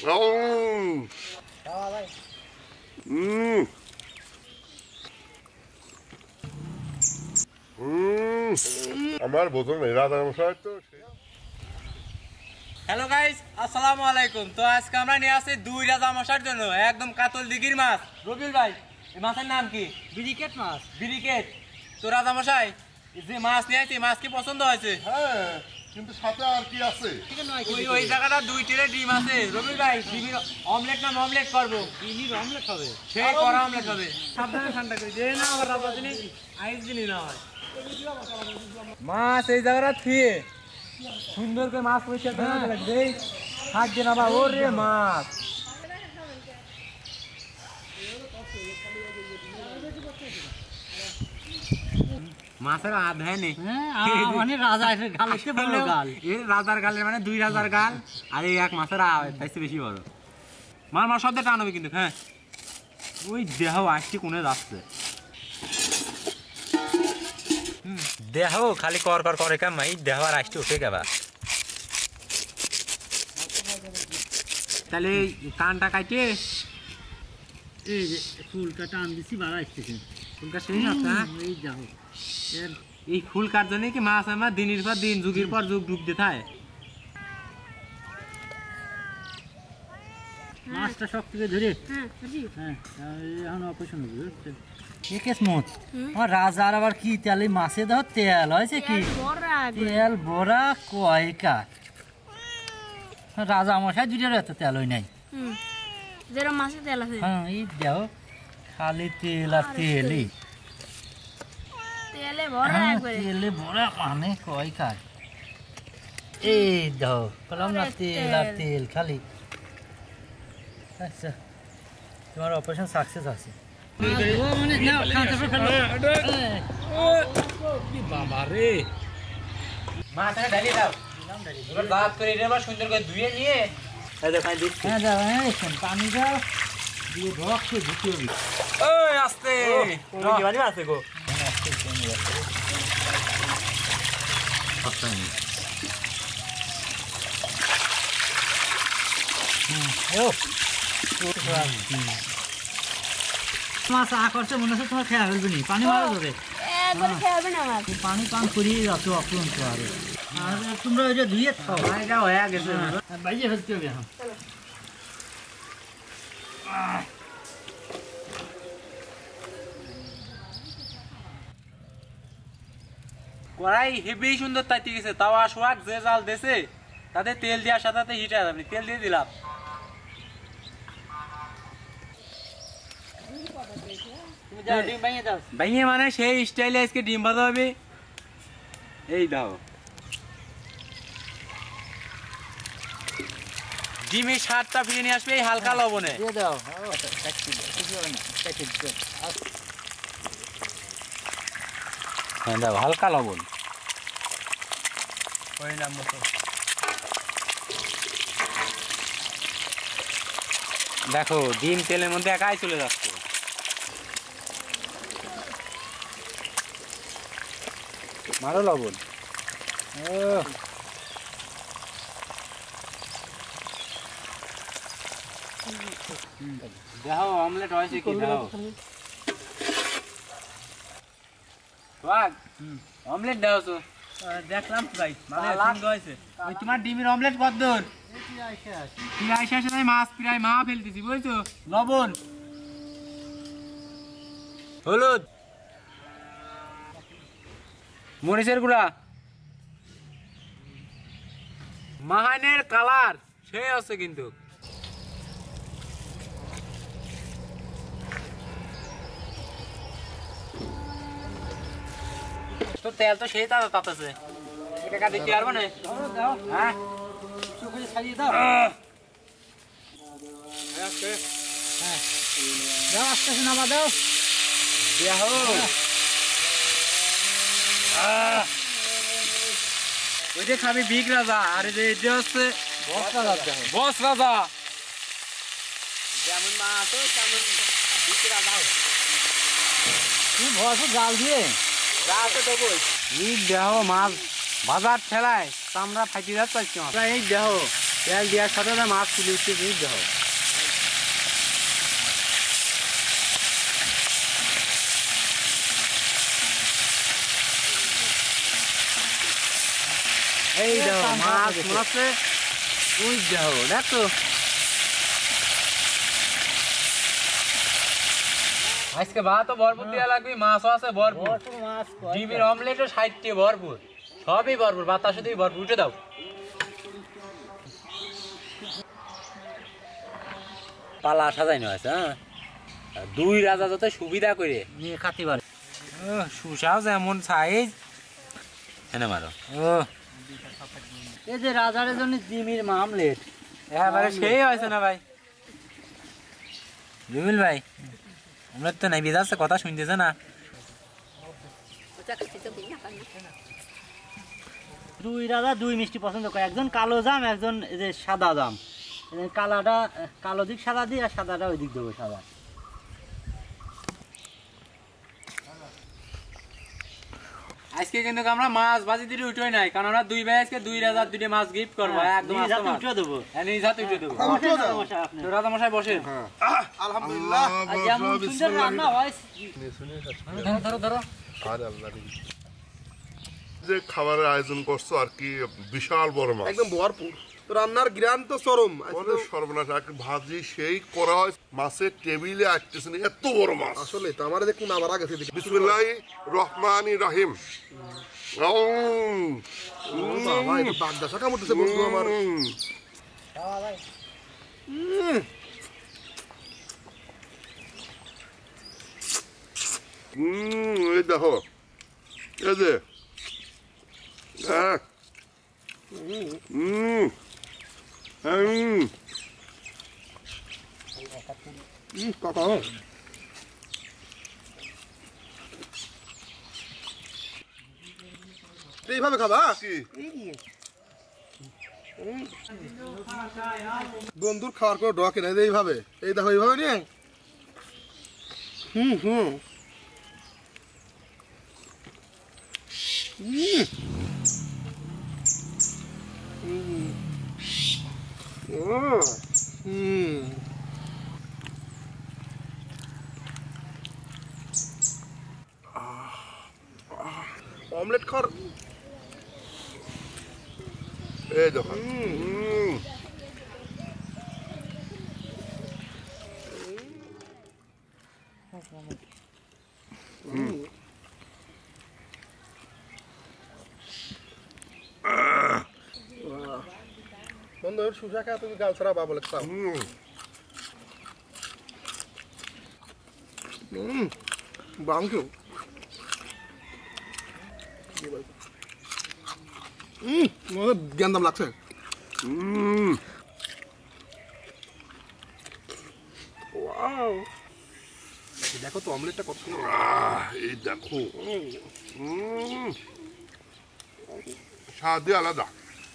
আমার বোতল নেই রাধা মশাই তো। হ্যালো গাইস, আসসালামু আলাইকুম। তো আজকে আমরা নিয়ে আসছি দুই রাজা মশার জন্য একদম কাতল দিঘির মাছ। রবিউল ভাই, এই মাছের নাম কি? ব্রিকেট মাছ। ব্রিকেট। তো রাজা মশাই, যে মাছ নিয়ে আসছি, মাছ কি পছন্দ হয়েছে? হ্যাঁ, কিন্তু সাথে আর কি আছে? ওই জায়গাটা দুই টিরে ডিম আছে। রবিউল ভাই, ডিমের অমলেট না অমলেট করবো? ডিমের অমলেট হবে। সেই করা অমলেট হবে। সাবধানে ঠান্ডা করে দে না, আবার রাজা জিনিস আইস জিনিস না হয়। মাছ এই জায়গাটা থুয়ে সুন্দর করে মাছ পরিষ্কার করে রাখবে। হাত দিয়ে না, ওরে মাছ মাছের আধায় নেই। মানে রাজার গাল, রাজার গালের মানে দুই রাজার গাল, আর এই এক মাছের তাইছে বেশি বড়। মার মার শব্দে টানবে কিন্তু। হ্যাঁ, ওই দেহ আসছি কোনে যাচ্ছে। দেহ খালি কর কর করে কামাই, দেহ আর আসতে উঠে গেবা। তাহলে কানটা কাটে এই যে ফুলটা টান দিছি বাড়া আসতেছে। ফুলকা সেই না এই যাও, এই ফুল কার জন্য কি মাছ আমার দিনের পর দিন যুগের পর যুগ ডুবতে থাকে। মাছটা শক্ত করে ধরে এখন অপারেশন হবে। রাজার আবার কি তেল, মাছে দাও তেল হয়েছে কি তেল বড়া কয়কা। রাজা মশাই দুটার এত তেল হয় নাই। হ্যাঁ, এই দেও খালি তেল আর তেলই, তেলে ভরা মানে কয়কা। এই দাও বললাম না, তেল আর তেল খালি। আচ্ছা, তোমার অপারেশন সাকসেস আছে। বাবা রে, মাছটা ঢালি দাও। এবার ভাত করে এটা আবার সুন্দর করে ধুয়ে নিয়ে পানি দাও দিয়ে রক্ত ধুতে হবে। ওই আস্তে আছে গো। মাছ আকর্ষে মনে হচ্ছে তোমার খেয়া ফেলবে নি, পানি মারা যাবে। পানি পান করিয়ে যাচ্ছ অপরন্ত। আর তোমরা ওই যে ধুয়ে খাও, হয়ে গেছে, বাইরে ফেলতে হবে এখন। কড়াই হেভি সুন্দর তাইতে গেছে। তাও আসোয়াক যে জাল দেছে তাতে তেল দেওয়ার সাথে সাথে হিট হয়ে যাবে। তেল দিয়ে দিলাম। ভাইয়ে মানে সেই স্টাইলে আজকে ডিম ভাজা হবে। এই দাও, ডিমের স্বাদটা ফিরে নিয়ে আসবে এই হালকা লবণে। হ্যাঁ দাও, হালকা লবণ। দেখো ডিম তেলের মধ্যে একাই চলে যাচ্ছে। মারো লবণ। দেখো অমলেট হয়েছে কি, দেখো অমলেট দাও তো। দেখলাম ভাই হয়েছে। তোমার ডিমের অমলেট কত দূর? মাছ প্রায় মা ফেলতেছি বুঝছো। লবণ, হলুদ, মরিচের গুঁড়া, মাহানের কালার সে আছে কিন্তু। তো তেল তো সেই তাজা তাতাছে, এটা দিতে পারবো না। হ্যাঁ, ছাড়িয়ে দাও। দাও আস্তে আস্তে নামা দাও। ওইটা খাবি বিগ রাজা, আর এটা হচ্ছে বস রাজা। যেমন মা আছে তেমন বিগ রাজা। তুমি ভরপুর জাল দিয়ে এই দেহ মাছ বাজার ঠেলায় চামড়া ফাইতে যাচ্ছে। এই দেহ তেল দেওয়ার সাথে মাছ তুলে উঠতে জিনিস দেখো। এই দেখো মাছ মনে হচ্ছে ওই দেখো দেখো। আজকে ভাতও ভরপুর দেওয়া লাগবে, মাছও আছে ভরপুর, ডিমের অমলেটও 60টি ভরপুর, সবই ভরপুর, বাতাসে দিয়ে ভরপুর। উঠে দাও। পালা সাজাইনো আছে, হ্যাঁ, দুই রাজা যত সুবিধা করে নিয়ে খাতে পারে। সুসাও যেমন সাইজ এনে মারো। এই যে রাজারের জন্য জিমির মামলেট এবারে সেই হয়েছে না ভাই? জুমিল ভাই আমরা তো নাই বেজাচ্ছে, কথা শুনতেছে না। দুই রাজা দুই মিষ্টি পছন্দ করে, একজন কালো জাম, একজন এই যে সাদা জাম। কালাটা কালো দিক সাদা দিই, আর সাদাটা ওই দিক দেবো সাদা। আজকে কিন্তু আমরা মাছ ভাজি দিয়ে উঠোই নাই, কারণ আমরা দুই ভাই আজকে দুই রাজার দুইটা মাছ গিফট করবো। একদম উঠে দেবো, নিজ হাতে উঠে দেবো। তো রাজা মশাই বসেন। আলহামদুলিল্লাহ। যেমন সুন্দর রান্না হয়। ধরো ধরো। আরে আল্লাহ রে। যে খাবারের আয়োজন করছো আর কি, বিশাল বড় মাছ, একদম ভরপুর। তো রান্নার গ্রান তো চরম। বলে সর্বনাশ, এক ভাজি সেই করা হয়, মাছের টেবিলে আসতেছে না, এত বড় মাছ। আসলে তো আমার দেখুন আবার আগে থেকে বিসমিল্লাহির রহমানির রহিম। বাবা এটা বাগদা শাখা মতেছে বন্ধু আমার। এই দেখো, এই যে হ্যাঁ, কাকা এইভাবে খাবা কি বন্ধুর খাওয়ার কোনো ডকে নাই, এইভাবে এই দেখো এইভাবে নিয়ে হুম হুম অমলেট খাওয়ার এই দেখো, বন্ধু সুসা খা, তুমি গাল ছাড়া বা বলে খাও। বাংশ জ্ঞান দাম লাগছে। দেখো তো অমলেটটা কত সুন্দর। এই দেখো, স্বাদে আলাদা।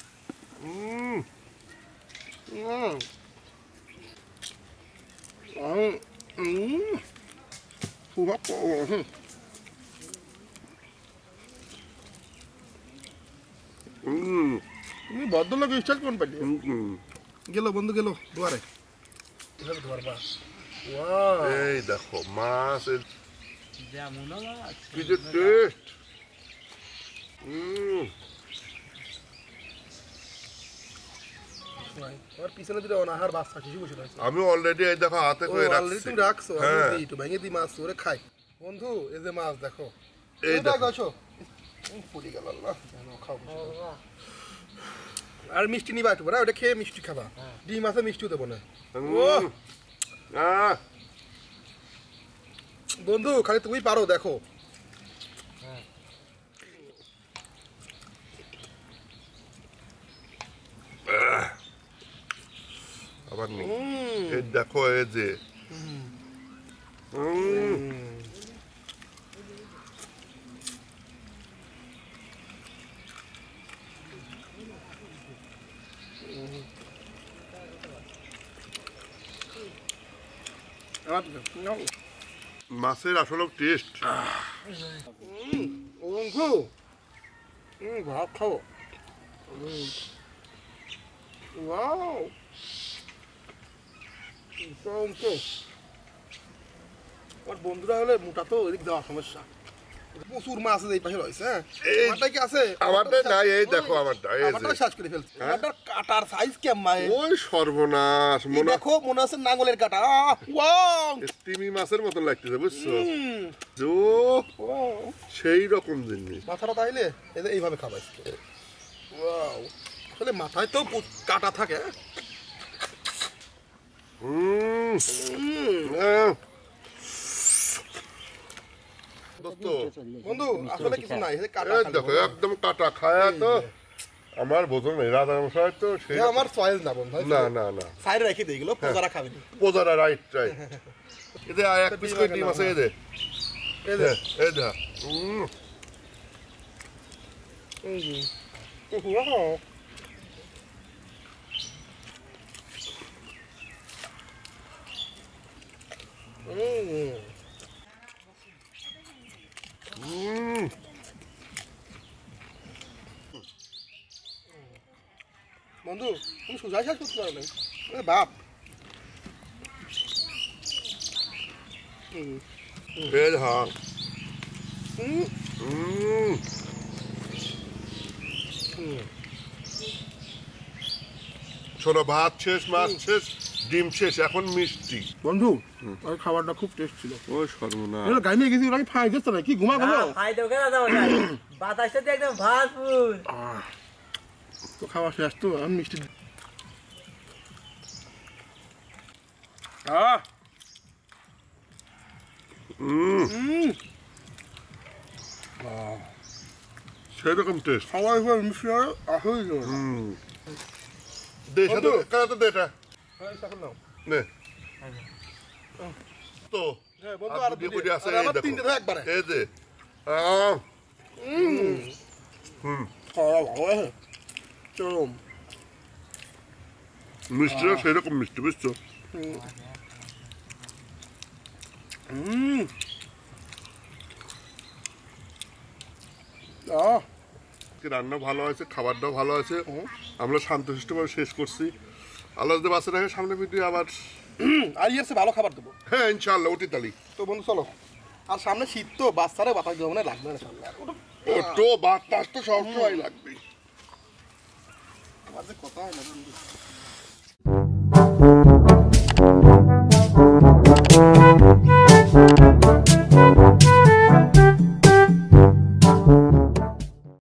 তুমি ভদ্রলোক স্টাইল কোন পাইলি? গেল বন্ধু গেল দুয়ারে। এই দেখো মাছ, কি যে টেস্ট। আমার পিছনে দিলে অনাহার বাচ্চা শিশু বসে রয়েছে। আমি অলরেডি এই দেখো হাতে করে অলরেডি রাখছি। তুমি রাখছো, আমি হ্যাঁ। একটু ভেঙে দিই মাছ ওরে খাই। বন্ধু এই যে মাছ দেখো, এই এই দেখো। দেখো ফুটি গেল। আল্লাহ খাও। আর মিষ্টি নিবা একটু না, ওটা খেয়ে মিষ্টি খাবা। ডিম আছে মিষ্টিও দেবো না। বন্ধু খালি তুমি পারো দেখো। আবার নেই, এই দেখো এই যে মাছের আসলে টেস্ট। বন্ধু ভাত খাও। ওয়াও আমার বন্ধুরা হলে মোটা তো এদিক দেওয়া সমস্যা প্রচুর মাছ আছে এই পাশে রয়েছে হ্যাঁ আমারটা কি আছে আমারটা নাই এই দেখো আমারটা এই আমারটা যে শেষ করে ফেলছে আমারটার কাটার সাইজ কেমন ওই সর্বনাশ মনে দেখো মনে হচ্ছে নাঙ্গলের কাটা ওয়াও তিমি মাছের মতন লাগতেছে বুঝছো জো সেই রকম জিনিস মাথাটা তাইলে এদের এইভাবে খাবাই ওয়াও আসলে মাথায় তো কাটা থাকে দোস্ত বন্ধু আসলে কিছু নাই এই কাটা এই দেখো একদম কাটা খায়া তো আমার বোঝো নেই রাধা মশাই তো সেই এটা আমার চয়েস না বন্ধু না না না সাইড রেখে দিই এগুলো প্রজারা খাবে না পোজারা রাইট রাইট এদের এক পিস করে ডিম আছে এদের এদের এই দে বন্ধু তুমি সোজা শেষ করতে পারো না বাপ এই হ্যাঁ শোনো ভাত শেষ মাছ শেষ ডিম শেষ এখন মিষ্টি বন্ধু ওই খাবারটা খুব টেস্ট ছিল ওই সর্বনাশ এটা গাই নিয়ে গেছি ওরা কি ফাই দিচ্ছে না কি ঘুমা গেল ফায়দা কেন দাও বাতাসটা দিয়ে একদম ভাতপুর তো খাওয়া শেষ তো আমি মিষ্টি সেরকম টেস্ট খাওয়া এবার মিষ্টি আসলেই দে সাথে কারা তো দে এটা নে তো বন্ধু আর আর দিয়ে করে আছে আর আমার তিনটে তো একবারে এই দে খাওয়া ভালো আছে চরম মিষ্টিটা সেরকম মিষ্টি বুঝছো রান্না ভালো আছে খাবারটাও ভালো আছে আমরা শান্তশিষ্টভাবে শেষ করছি আল্লাহ যদি বাঁচে রাখে সামনে ভিডিও আবার আর ইয়ের ভালো খাবার দেবো হ্যাঁ ইনশাআল্লাহ অতি তালি তো বন্ধু চলো আর সামনে শীত তো বাচ্চারা বাতাস দেবো না লাগবে না সামনে তো বাতাস তো সবসময় লাগবে আমার যে কথা হয় না বন্ধু